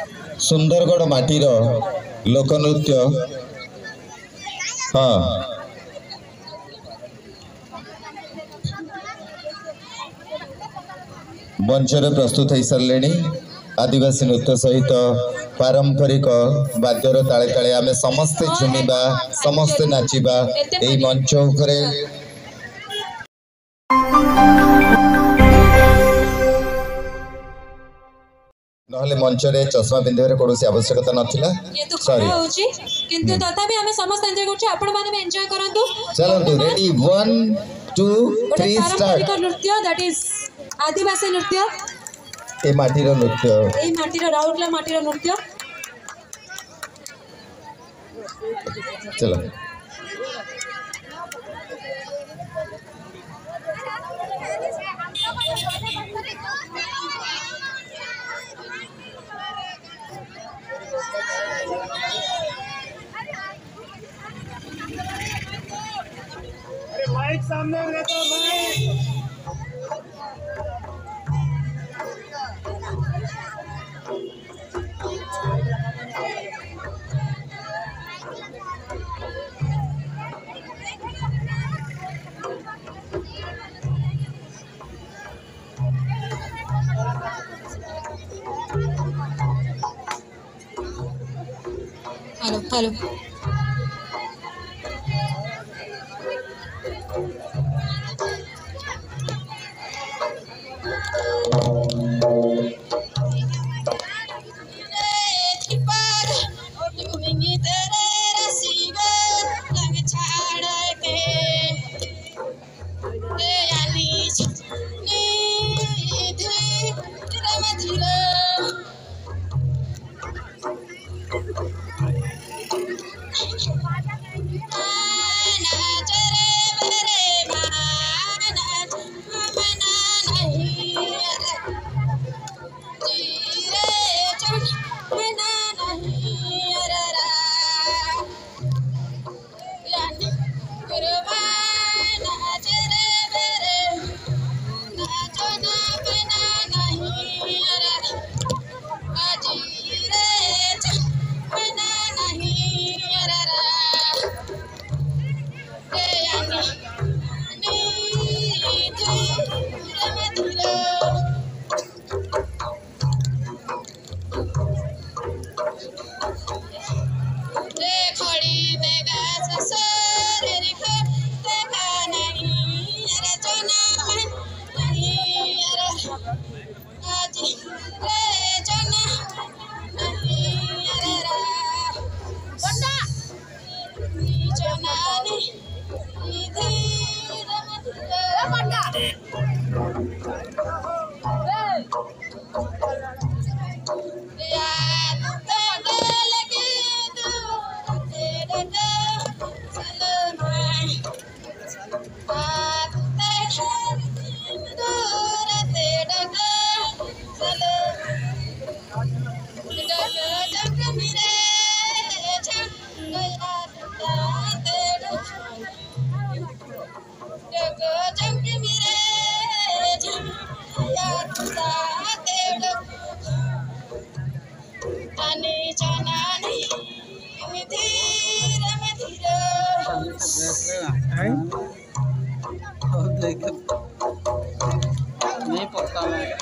सुंदरगढ़ माटीर लोकनृत्य हाँ मंचर प्रस्तुत हो सारे आदिवासी नृत्य सहित पारंपरिक वाद्यर ताले ताले आम समस्ते झुमिबा समस्ते नाचिबा एई मंच उपरे नहले मंच रे चश्मा पिंधेर कोनोसी आवश्यकता नथिला सॉरी किंतु तथापि हमें समस्त एंजॉय करछु आपण माने भी एंजॉय करंतु चलंतु रेडी 1 2 3 स्टार्ट नृत्य दैट इज आदिवासी नृत्य ए माटीर नृत्य ए माटीर राउरकेला माटीर नृत्य चलो माइक सामने रहता माइक हेलो हेलो नहीं पता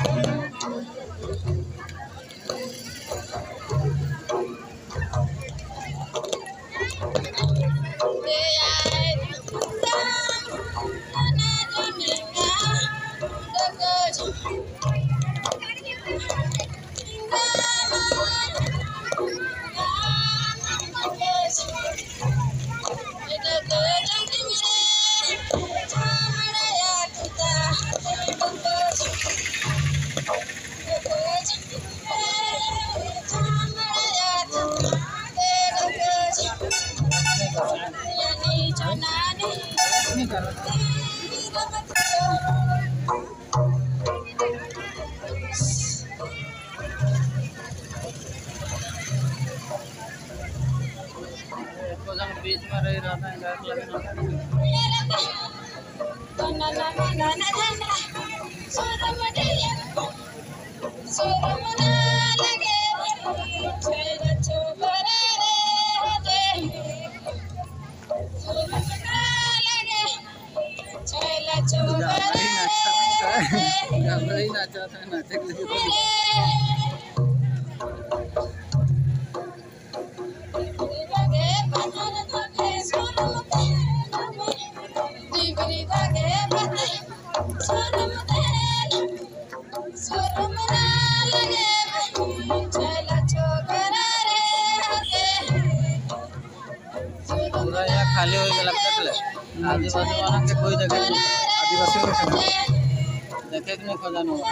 बीच में रह रहा था आदिवासी वाला के कोई देखे आदिवासी को देखना देखे कि नहीं खोजा नहीं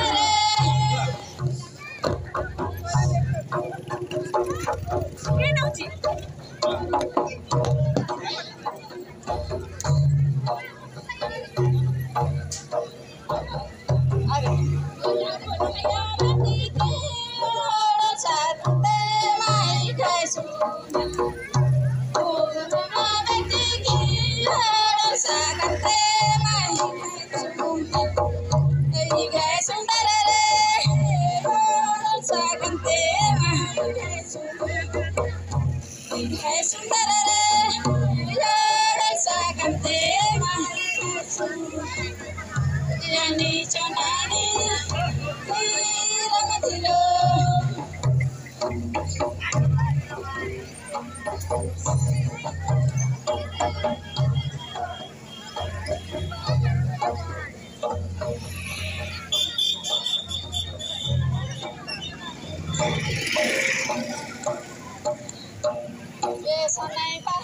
Yes,